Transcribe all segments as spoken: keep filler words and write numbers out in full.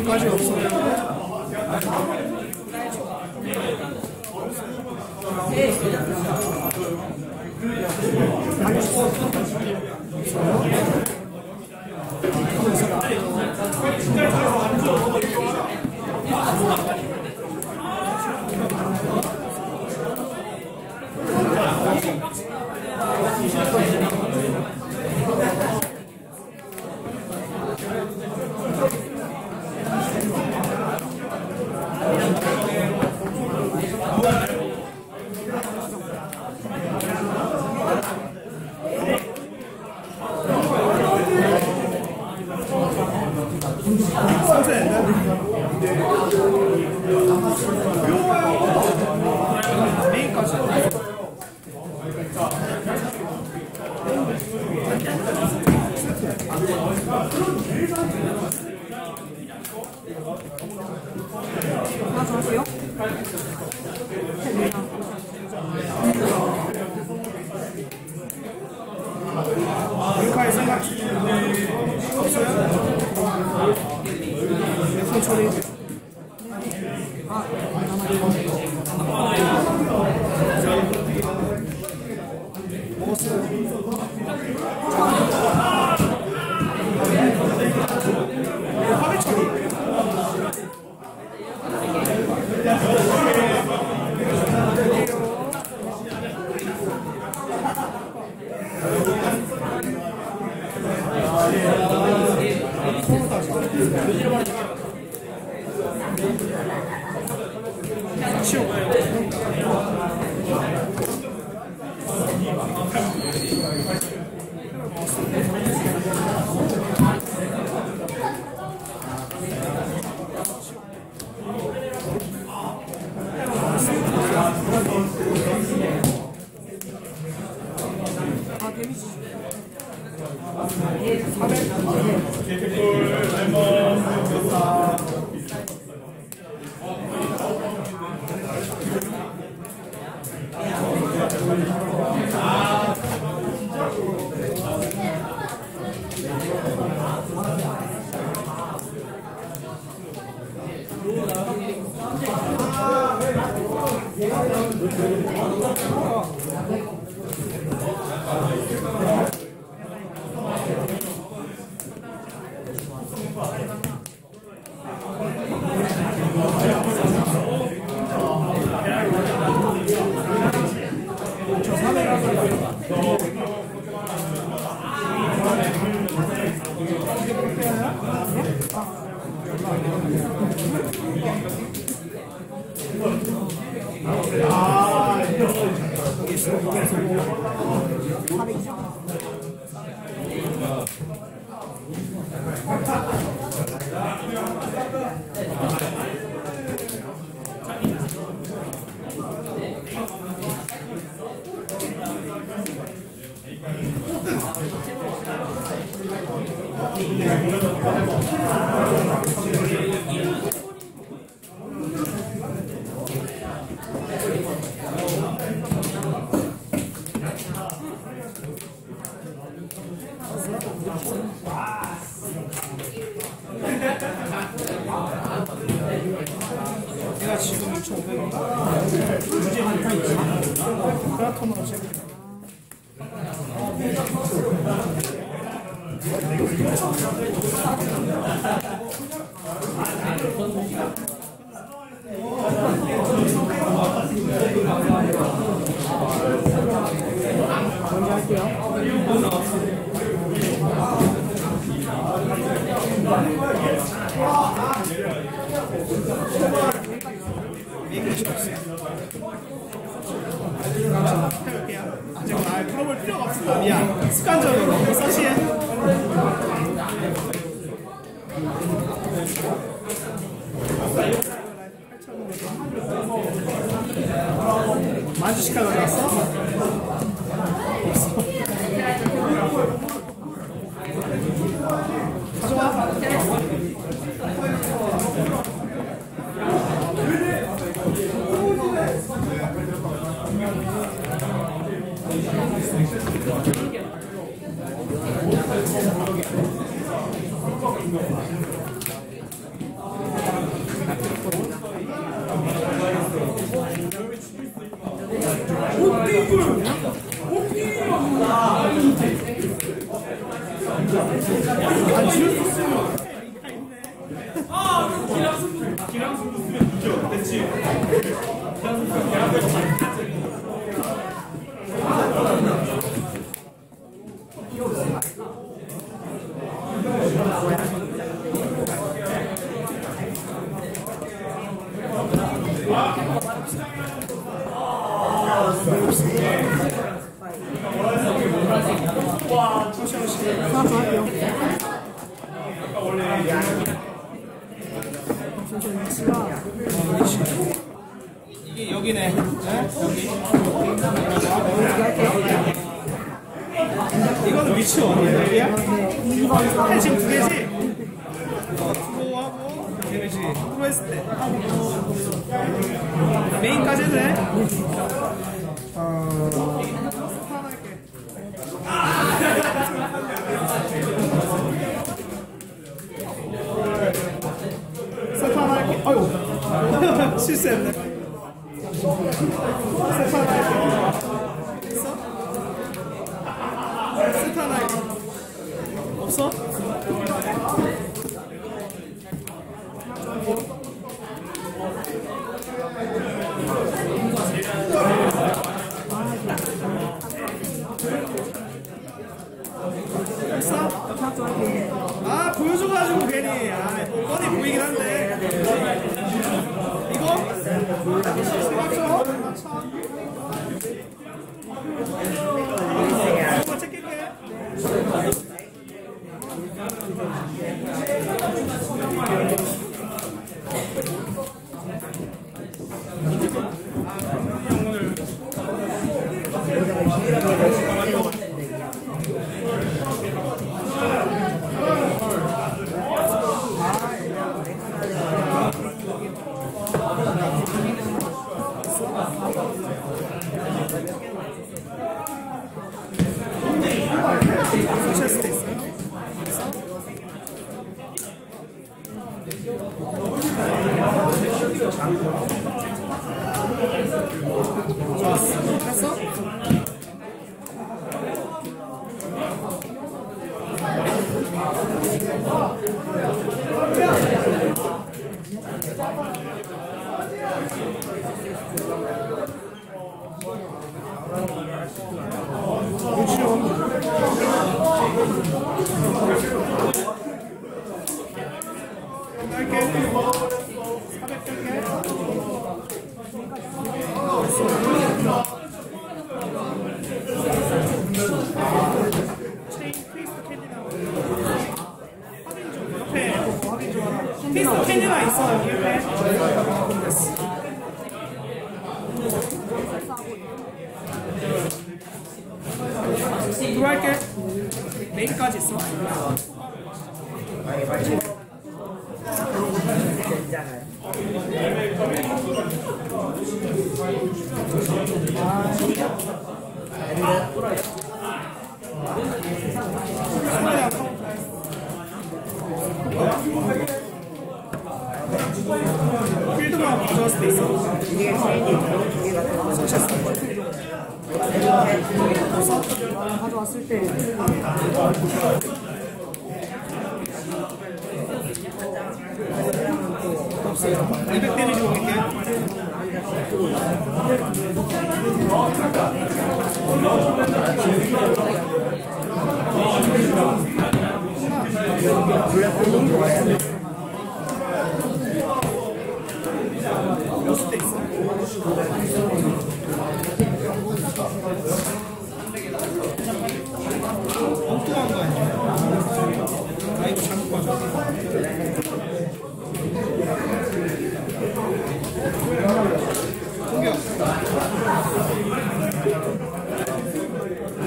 여기까지 없어요. 하나 더 할게요. 링카의 생각 없어요? 손 처리. 화면 처리. 내가 지금 이천오백인가? 문제 한판 있지? 그라톤으로 체크. 먼저 할게요. 해볼게요. 지금 아예 풀어볼 필요가 없습니다. 미안. 습관적으로 서시해. 만주시카 가져왔어? 없어. 가져와. 하나 더 할게요. 진짜 위치가 이게 여기네. 네? 여기. 이거는 위치 어디야? 여기야? 이 번, 사 번. 지금 두 개지? 어, 프로하고 데미지 프로 했을 때 메인까지 해도 돼? 어... 세판 할게. 아유 실수했네. 세판 할게. 있어? 세판 할게. 없어? 아 보여줘가지고 괜히 아 뻔히 보이긴 한데 이거? 맞춰? 맞춰? 이거 체크할게. 좋았어. 됐어? 피스트 캔디가 있어 여기 옆에. 들어갈게. 메인까지 있어. 필드만 가져왔을 때 있어. 이게 체인이 이게 같은 거 가져왔을 때 이백 데미지 먹을게. 몇수 때 있어? 엉뚱한 거 아니야? 나 이거 잘못 봐줘. 공격.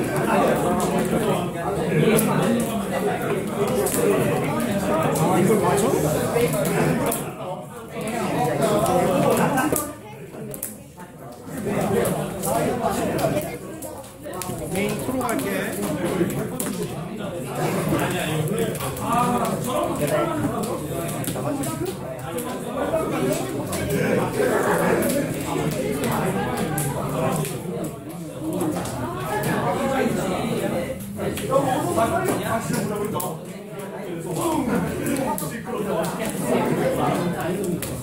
아 이걸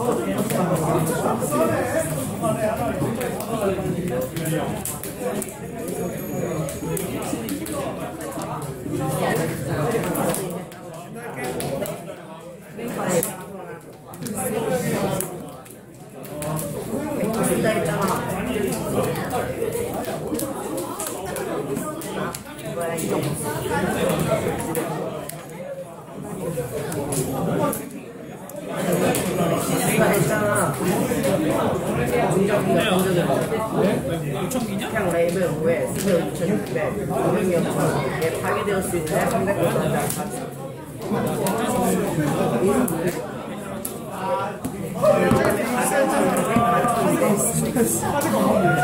준다 했잖아. 뭐야 이거. 준다 했잖아. 운전기가 운전기냐? 그냥 레이블 후에 스페어 이천육백 운영이 없어. 얘 파괴될 수 있는데 삼백 원짜리 아,